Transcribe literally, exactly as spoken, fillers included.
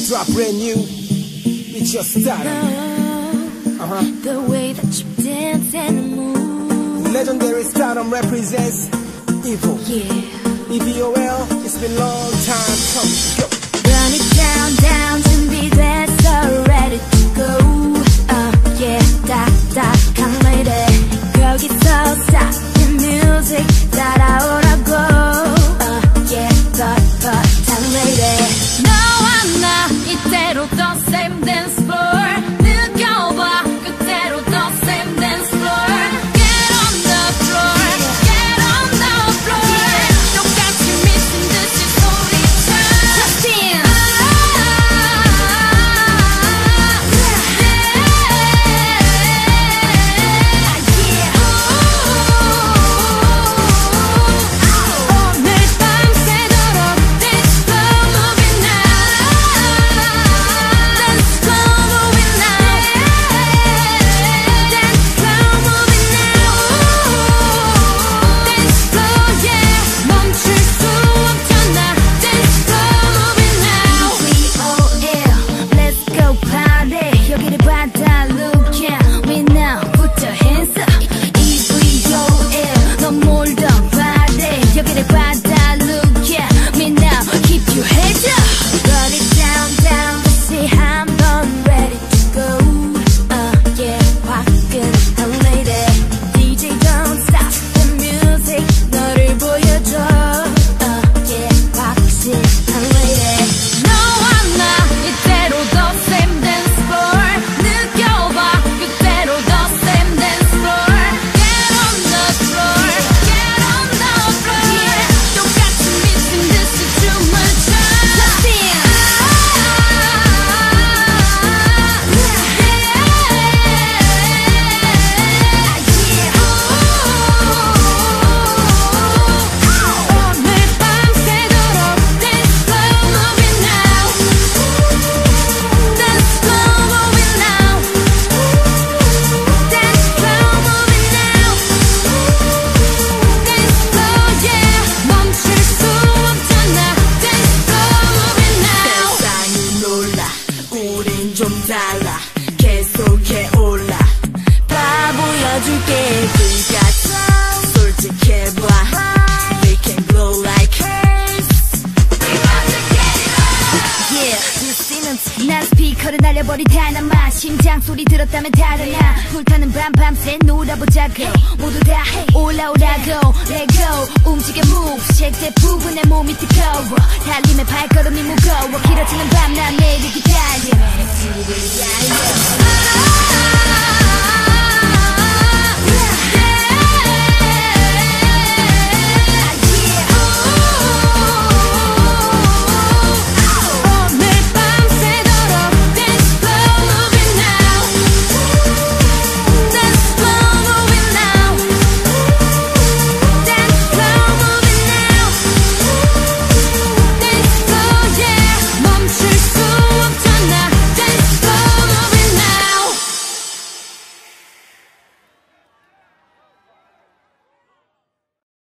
drop brand new. It's your style. Uh-huh. The way that you dance and move. Legendary stardom represents EvoL. Yeah. E V O L. It's been a long time coming. Go. Run it down, down, 준비됐어, ready to go. Uh, yeah, 딱딱한 lady. 거기서 stop the music, 따라오라고. Uh, yeah, but, but, 딱 lady. 너와 나 이대로 더 same dance floor. 느껴봐, 그대로 더 same dance floor. Get on the floor, get on the floor. 똑같이 미친 듯이 소리쳐. Just dance. 계속해 올라 다 보여줄게 불같이 솔직해봐 We can glow like hers We about to get it on Yeah, 뉴스는 난 스피커를 날려버린 다나마 심장 소리 들었다면 다르나 불타는 밤 밤새 놀아보자고 모두 다 올라오라고 Let go 움직여 move shake that 부분에 몸이 뜨거워 달림의 발걸음이 무거워 길어지는 밤 난 내일 기다려